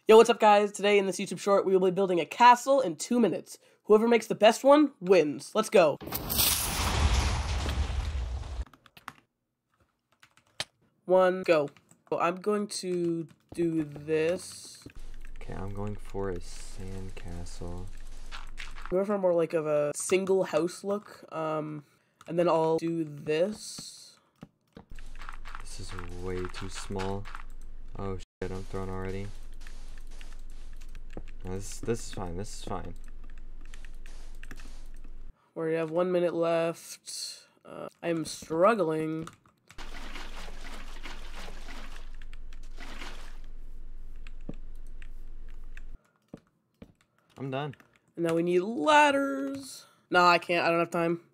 Yo, what's up guys? Today in this YouTube short, we will be building a castle in 2 minutes. Whoever makes the best one, wins. Let's go. One, go. I'm going to do this. Okay, I'm going for a sand castle. I'm going for more like of a single house look. And then I'll do this. This is way too small. Oh shit, I'm thrown already. No, this is fine, this is fine. We have 1 minute left. I'm struggling. I'm done. And now we need ladders. Nah, I can't. I don't have time.